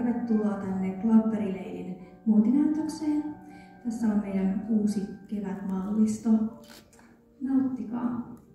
tervetuloa tänne Cloudberry Lanein muotinäytökseen. Tässä on meidän uusi kevätmallisto. Nauttikaa!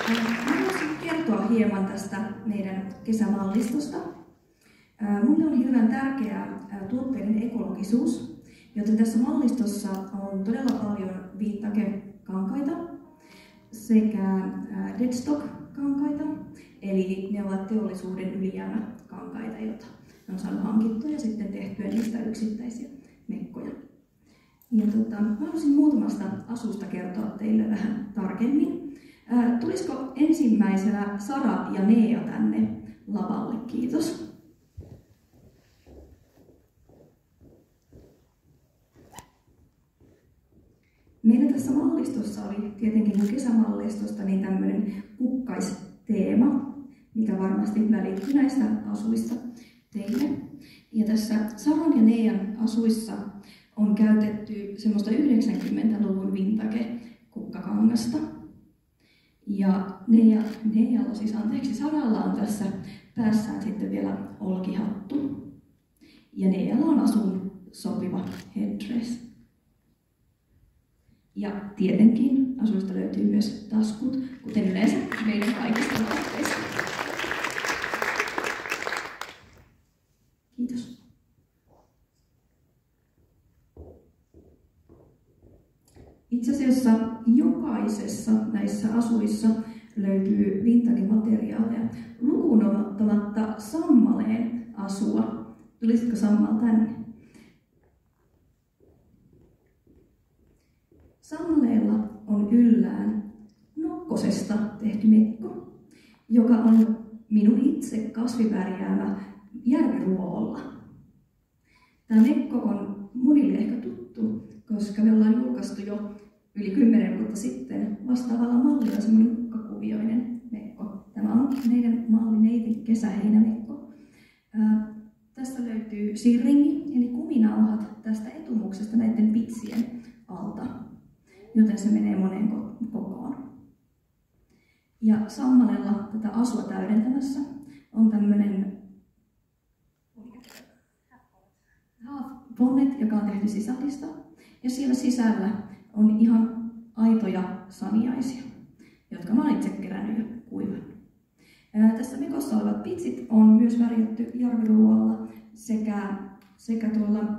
Haluaisin kertoa hieman tästä meidän kesämallistosta. Minulle on hirveän tärkeää tuotteiden ekologisuus, joten tässä mallistossa on todella paljon vintage-kankaita sekä deadstock-kankaita, eli ne ovat teollisuuden ylijäämäkankaita, joita on saanut hankittua ja sitten tehtyä niistä yksittäisiä mekkoja. Ja haluaisin muutamasta asusta kertoa teille vähän tarkemmin. Tulisiko ensimmäisenä Sara ja Nea tänne lavalle? Kiitos. Meillä tässä mallistossa oli tietenkin kesämallistosta niin tämmöinen kukkaisteema, mikä varmasti välittyy näistä asuista teille. Ja tässä Saran ja Nean asuissa on käytetty semmoista 90-luvun vintage-kukkakangasta. Ja Saralla on tässä päässään sitten vielä olkihattu. Ja Nealla on asuun sopiva headdress. Ja tietenkin asuista löytyy myös taskut, kuten yleensä meidän kaikista vaatteista. Kiitos. Itse asiassa jokaisessa näissä asuissa löytyy vintage-materiaaleja, lukuun ottamatta Sammaleen asua. Tulisitko Sammal tänne? Sammaleella on yllään nokkosesta tehty mekko, joka on minun itse kasvivärjäämä järviruoalla. Tämä mekko on monille ehkä tuttu, koska me ollaan julkaistu jo yli 10 vuotta sitten vastaavalla mallilla semmoinen kukkakuvioinen mekko. Tämä on meidän mallineitin kesäheinämekko. Tästä löytyy sirringi, eli kuminauhat tästä etumuksesta näiden pitsien alta, joten se menee moneen kokoon. Ja Sammalella tätä asua täydentämässä on tämmöinen bonnet, joka on tehty sisälistä. Ja siellä sisällä on ihan aitoja saniaisia, jotka mä olen itse kerännyt ja kuivannut. Tässä mekossa olevat pitsit on myös värjätty järviruoalla sekä tuolla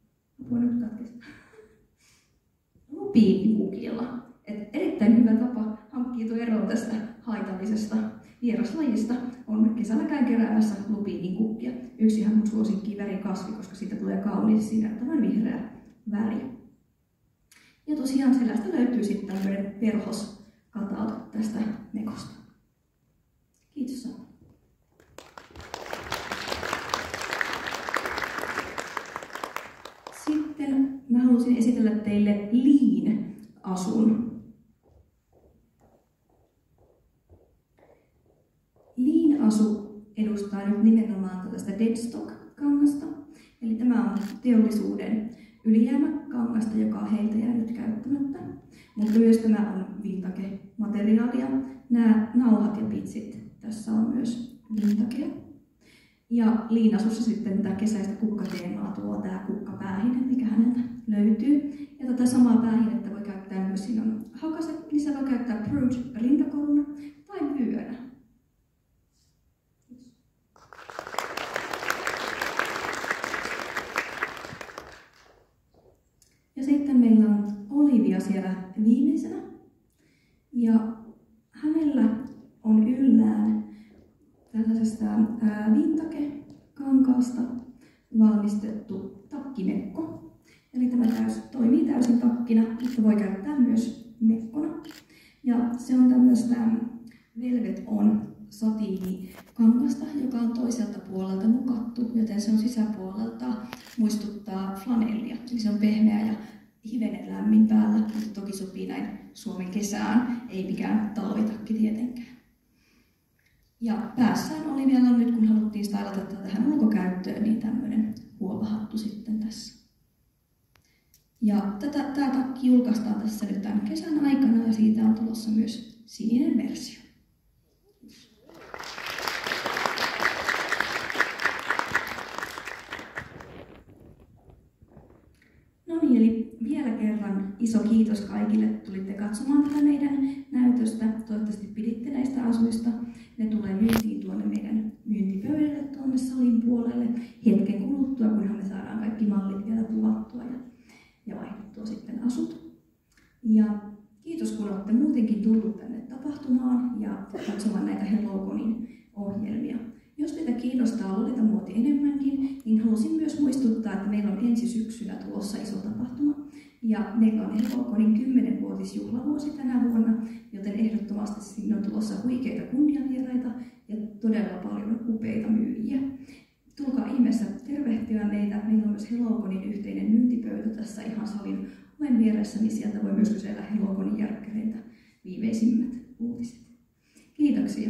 lupiinikukilla. Erittäin hyvä tapa hankkiutua eroon tästä haitallisesta vieraslajista on kesällä käyn keräämässä lupiinikukkia. Yksi ihan mun suosikki värikasvi, koska siitä tulee kaunis sinertävän vihreä väri. Ja tosiaan sellaista löytyy sitten tämmöinen perhoskataut tästä mekosta. Kiitos. Sitten mä halusin esitellä teille Lean-asun. Lean-asu edustaa nyt nimenomaan tällaista deadstock-kangasta. Eli tämä on teollisuuden ylijäämäkangasta, joka on heiltä jäänyt käyttämättä. Mutta myös tämä on vintage-materiaalia. Nämä nauhat ja pitsit tässä on myös vintagea. Ja Lean-asussa sitten tätä kesäistä kukkateemaa tuo tämä kukkapäähine, mikä häneltä löytyy. Ja tätä samaa päähinettä voi käyttää myös, siinä on hakaset, niin se voi käyttää Prude rintakoruna tai vyönä. Ja sitten meillä on Olivia siellä viimeisenä. Ja hänellä on yllään tällaisesta vintage-kankaasta valmistettu takkimekko. Eli tämä toimii täysin takkina, mutta voi käyttää myös mekkona. Ja se on tämmöistä Velvet On satiinikangasta, joka on toiselta puolelta mukattu, joten se on sisäpuolelta muistuttaa flanellia. Eli se on pehmeä ja hivenen lämmin päällä, mutta toki sopii näin Suomen kesään, ei mikään talvitakki tietenkään. Ja päässään oli vielä nyt, kun haluttiin stylata tähän ulkokäyttöön, niin tämmöinen huopahattu sitten tässä. Ja tämä takki julkaistaan tässä nyt tämän kesän aikana ja siitä on tulossa myös sininen versio. No niin, eli vielä kerran iso kiitos kaikille, että tulitte katsomaan tätä meidän näytöstä. Toivottavasti piditte asuista. Ne tulee myyntiin tuonne meidän myyntipöydälle tuonne salin puolelle hetken kuluttua, kunhan me saadaan kaikki mallit vielä kuvattua ja vaihdettua sitten asut. Ja kiitos, kun olette muutenkin tullut tänne tapahtumaan ja katsomaan näitä HelloConin ohjelmia. Jos teitä kiinnostaa lolitamuoti enemmänkin, niin halusin myös muistuttaa, että meillä on ensi syksynä tulossa iso tapahtuma. Ja meillä on HelloConin 10-vuotisjuhlavuosi tänä vuonna, joten ehdottomasti sinne on tulossa huikeita kunniavieraita ja todella paljon upeita myyjiä. Tulkaa ihmeessä tervehtiä meitä. Meillä on myös HelloConin yhteinen myyntipöytä tässä ihan salin oven vieressä, niin sieltä voi myös kysellä HelloConin järkkäreiltä viimeisimmät uutiset. Kiitoksia.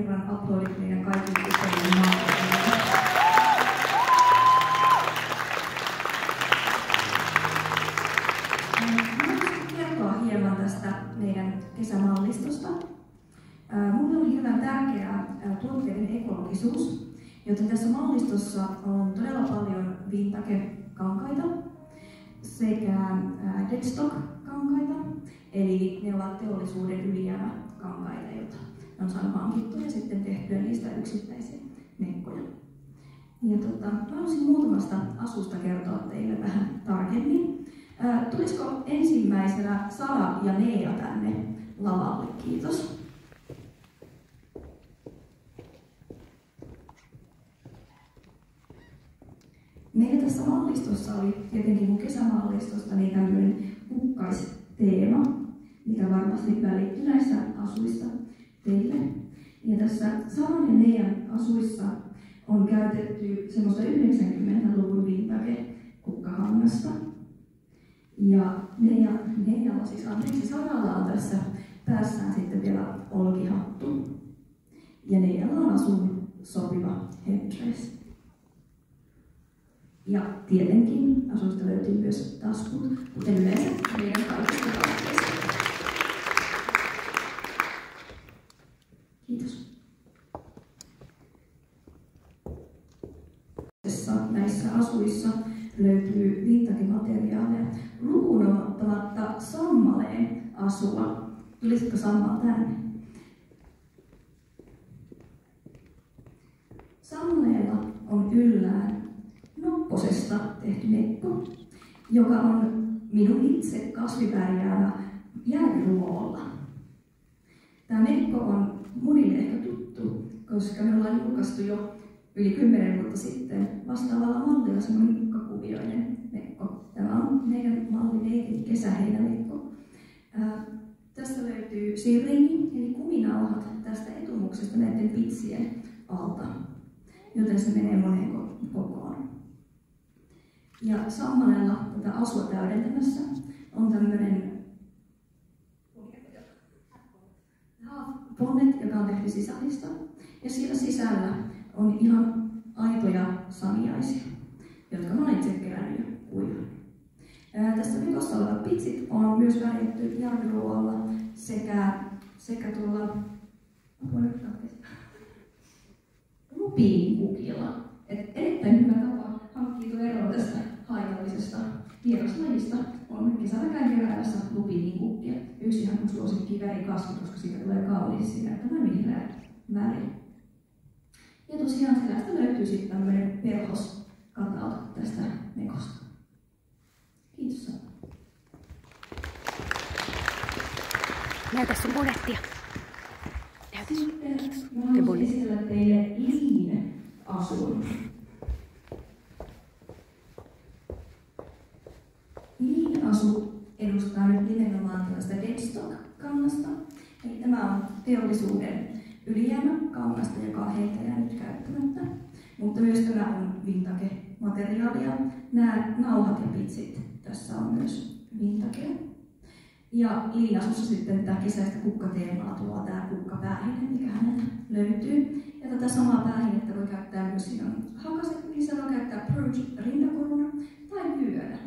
kerran aplodit meidän kaikille tyttöjen maille. Haluaisin kertoa hieman tästä meidän kesämallistosta. Minulle on hirveän tärkeää tuotteiden ekologisuus, joten tässä mallistossa on todella paljon vintage-kankaita sekä deadstock-kankaita, eli ne ovat teollisuuden ylijäämäkankaita, joita on saanut hankittua ja sitten tehtyä niistä yksittäisiä mekkoja. Haluaisin muutamasta asusta kertoa teille vähän tarkemmin. Tulisiko ensimmäisenä Sara ja Nea tänne lavalle? Kiitos. Meillä tässä mallistossa oli tietenkin mun kesämallistosta niin tämmöinen kukkaisteema, mikä varmasti välittyy näissä asuissa teille. Ja tässä Saran ja Nean asuissa on käytetty semmoista 90-luvun vintage-kukkahangasta. Ja Saralla on tässä päässään sitten vielä olkihattu. Ja Nealla on asuun sopiva headdress. Ja tietenkin asuista löytyy myös taskut, kuten yleensä meidän kaikista vaatteista. Kiitos. Näissä asuissa löytyy vintage-materiaaleja lukuun ottamatta sammaleen asua. Tulisitko sammal tänne? Sammaleella on yllään nokkosesta tehty mekko, joka on minun itse kasvipärjäämä järviruoalla. Tämä mekko on monille ehkä tuttu, koska me ollaan julkaistu jo yli 10 vuotta sitten vastaavalla mallilla semmoinen kukkakuvioinen mekko. Tämä on meidän mallineitin kesäheinämekko. Tästä löytyy sirringi, eli kuminauhat tästä etumuksesta näiden pitsien alta, joten se menee moneen kokoon. Ja sammalella tätä asua täydentämässä on tämmöinen bonnet, joka on tehty sisälistä. Ja siellä sisällä on ihan aitoja samiaisia, jotka mä olen itse kerännyt jo kuivana. Tässä mekossa olevat pitsit on myös värjätty järviruoalla sekä tuolla lupiinkukilla. Erittäin hyvä tapa hankkiutua eroon tästä haitallisesta vieraslajista on kesällä käyn keräämässä lupiinkukkia. Yksi ihan mun suosikki värikasvi, koska siitä tulee kaunis siinä, että tämä vihreä väri. Ja tosiaan selästä löytyy sitten tämmöinen perhoskataut tästä mekosta. Kiitos. Näytä sun bonettia. Näytä sun. Kiitos. Mä haluaisin esitellä teille Lean-asun. Lean-asu edustaa nyt nimenomaan tällaista deadstock-kangasta. Eli tämä on teollisuuden ylijäämäkangasta, joka on heiltä jäänyt käyttämättä. Mutta myös tämä on vintage-materiaalia. Nämä nauhat ja pitsit tässä on myös vintage. Ja Lean-asussa sitten tätä kesäistä kukkateemaa tuo tämä kukkapäähine, mikä hänellä löytyy. Ja tätä samaa päähinettä voi käyttää myös siinä hakasekkissä, voi käyttää Purge rintakoruna tai vyönä.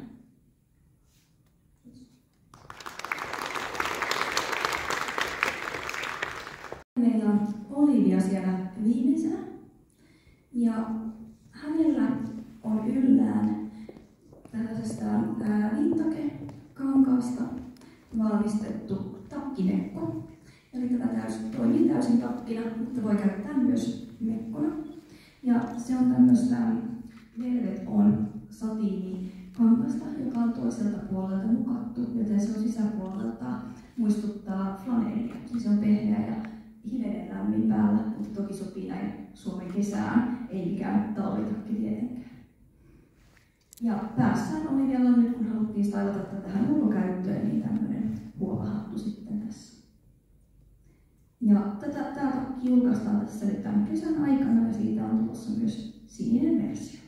Meillä on Olivia siellä viimeisenä. Ja hänellä on yllään tällaisesta vintage-kankaasta valmistettu takkinekko. Eli tämä toimii täysin takkina, mutta voi käyttää myös mekkona. Ja se on tämmöistä Velvet on satiinikangasta, joka on toiselta puolelta mukattu, joten se on sisäpuolelta muistuttaa flaneelia. Se on pehmeä ja hivenen lämmin päällä, mutta toki sopii näin Suomen kesään, ei mikään talvitakki tietenkään. Ja päässään oli vielä nyt, kun haluttiin stylata tätä tähän ulkokäyttöön, niin tämmöinen huovahattu sitten tässä. Ja tämä takki julkaistaan tässä nyt tämän kesän aikana ja siitä on tulossa myös sininen versio.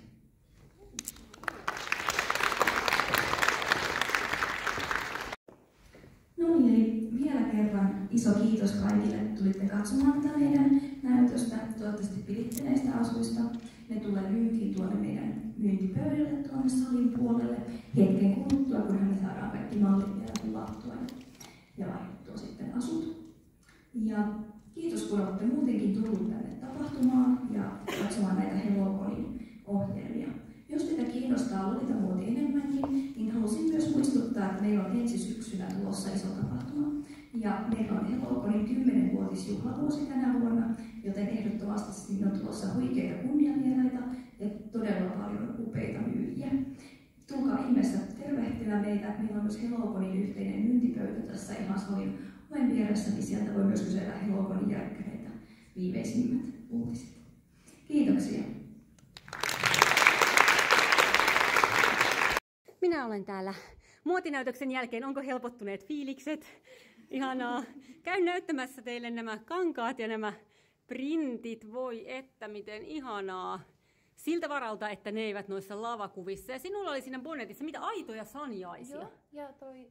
No niin, eli vielä kerran iso kiitos kaikille, että tulitte katsomaan tätä meidän näytöstä. Toivottavasti piditte näistä asuista. Ne tulee myyntiin tuonne meidän myyntipöydälle tuonne salin puolelle hetken kuluttua, kunhan me saadaan kaikki mallit vielä kuvattua ja vaihdettua sitten asut. Ja kiitos, kun olette muutenkin tullut tänne tapahtumaan ja katsomaan näitä HelloConin ohjelmia. Jos teitä kiinnostaa luitamuoti enemmänkin, niin halusin myös muistuttaa, että meillä on ensi syksynä tulossa iso tapahtuma. Ja meillä on HelloConin 10-vuotisjuhlavuosi tänä vuonna, joten ehdottomasti sinne on tulossa huikeita kunniavieraita ja todella paljon upeita myyjiä. Tulkaa ihmeessä tervehtimään meitä. Meillä on myös HelloConin yhteinen myyntipöytä tässä ihan salin oven vieressä, niin sieltä voi myös kysellä HelloConin järkkäreitä viimeisimmät uutiset. Kiitoksia. Minä olen täällä muotinäytöksen jälkeen. Onko helpottuneet fiilikset? Ihanaa. Käyn näyttämässä teille nämä kankaat ja nämä printit. Voi että miten ihanaa. Siltä varalta, että ne eivät noissa lavakuvissa. Ja sinulla oli siinä bonetissa mitä aitoja sanjaisia. Joo, ja toi...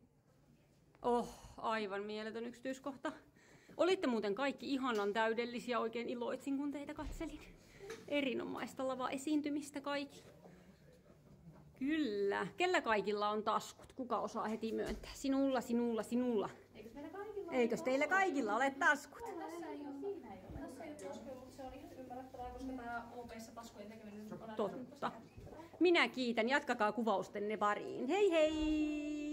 Aivan mieletön yksityiskohta. Olitte muuten kaikki ihanan täydellisiä. Oikein iloitsin, kun teitä katselin. Erinomaista lava-esiintymistä kaikilla. Kyllä. Kellä kaikilla on taskut? Kuka osaa heti myöntää? Sinulla, sinulla, sinulla. Eikös meillä kaikilla Eikös teillä kaikilla ole taskut? Tässä ei ole taskuja, mutta se on ihan ymmärrettävää, koska tämä OP-ssa taskujen tekeminen on Totta. Minä kiitän. Jatkakaa kuvaustenne pariin. Hei hei!